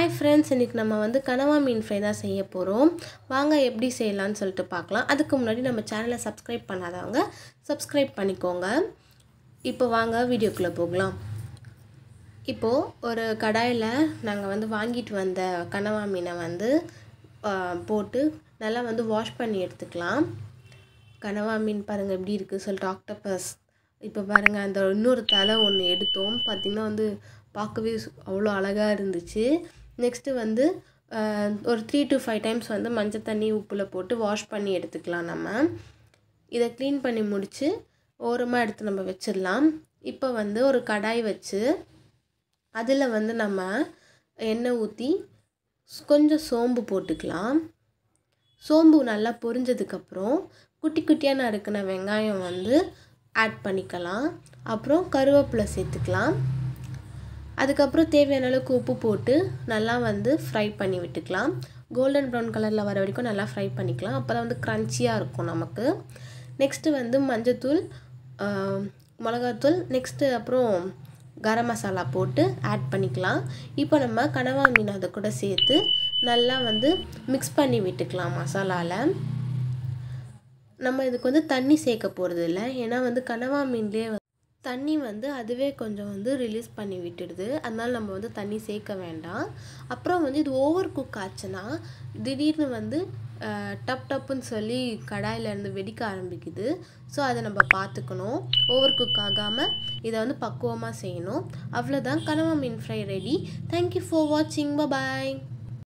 Hi friends, இன்றைக்கி நம்ம வந்து கனவா மீன் ஃப்ரை தான் செய்ய போகிறோம். வாங்க எப்படி செய்யலான்னு சொல்லிட்டு பார்க்கலாம். அதுக்கு முன்னாடி நம்ம சேனலை சப்ஸ்கிரைப் பண்ணாதவங்க சப்ஸ்கிரைப் பண்ணிக்கோங்க. இப்போ வாங்க வீடியோக்குள்ளே போகலாம். இப்போது ஒரு கடாயில் நாங்கள் வந்து வாங்கிட்டு வந்த கனவா மீனை வந்து போட்டு நல்லா வந்து வாஷ் பண்ணி எடுத்துக்கலாம். கனவா மீன் பாருங்கள் எப்படி இருக்குது சொல்லிட்டு ஆக்டோபஸ். இப்போ பாருங்கள், அந்த இன்னொரு தலை ஒன்று எடுத்தோம். பார்த்திங்கன்னா வந்து பார்க்கவே அவ்வளோ அழகாக இருந்துச்சு. நெக்ஸ்ட்டு வந்து ஒரு 3 to 5 டைம்ஸ் வந்து மஞ்சள் தண்ணி உப்பில் போட்டு வாஷ் பண்ணி எடுத்துக்கலாம். நம்ம இதை க்ளீன் பண்ணி முடித்து ஓரமாக எடுத்து நம்ம வச்சிடலாம். இப்போ வந்து ஒரு கடாய் வச்சு அதில் வந்து நம்ம எண்ணெய் ஊற்றி கொஞ்சம் சோம்பு போட்டுக்கலாம். சோம்பு நல்லா பொரிஞ்சதுக்கப்புறம் குட்டி குட்டியாக நறுக்கின வெங்காயம் வந்து ஆட் பண்ணிக்கலாம். அப்புறம் கருவேப்பிலை சேர்த்துக்கலாம். அதுக்கப்புறம் தேவையான அளவுக்கு உப்பு போட்டு நல்லா வந்து ஃப்ரை பண்ணி விட்டுக்கலாம். கோல்டன் ப்ரௌன் கலரில் வர வரைக்கும் நல்லா ஃப்ரை பண்ணிக்கலாம். அப்போ தான் வந்து க்ரன்ச்சியாக இருக்கும் நமக்கு. நெக்ஸ்ட்டு வந்து மஞ்சத்தூள், மிளகாத்தூள், நெக்ஸ்ட்டு அப்புறம் கரம் மசாலா போட்டு ஆட் பண்ணிக்கலாம். இப்போ நம்ம கனவா மீன் அதை கூட சேர்த்து நல்லா வந்து மிக்ஸ் பண்ணி விட்டுக்கலாம். மசாலாவில் நம்ம இதுக்கு வந்து தண்ணி சேர்க்க போகிறது இல்லை. ஏன்னா வந்து கனவா மீன்லேயே தண்ணி வந்து அதுவே கொஞ்சம் வந்து ரிலீஸ் பண்ணி விட்டுடுது. அதனால் நம்ம வந்து தண்ணி சேர்க்க வேண்டாம். அப்புறம் வந்து இது ஓவர் குக் ஆச்சுன்னா திடீர்னு வந்து டப்புன்னு சொல்லி கடாயிலேருந்து வெடிக்க ஆரம்பிக்குது. ஸோ அதை நம்ம பார்த்துக்கணும். ஓவர் குக் ஆகாமல் இதை வந்து பக்குவமாக செய்யணும். அவ்வளோதான், கனவா மீன் ஃப்ரை ரெடி. தேங்க்யூ ஃபார் வாட்சிங். பாய்.